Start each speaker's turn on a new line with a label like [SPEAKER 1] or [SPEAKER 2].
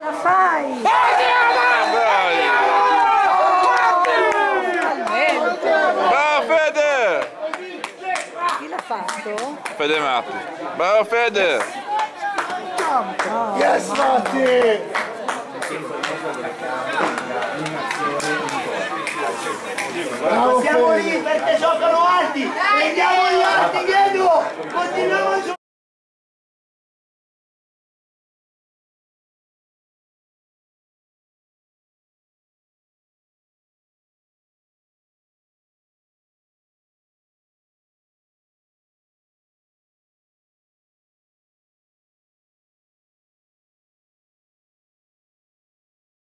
[SPEAKER 1] La fai!
[SPEAKER 2] Bravo Fede!
[SPEAKER 1] Chi l'ha fatto?
[SPEAKER 2] Fede Matti. Bravo Fede!
[SPEAKER 3] Yes, Matti!
[SPEAKER 4] Siamo lì perché giocano alti! Vediamo gli alti dietro! Continuiamo a giocare!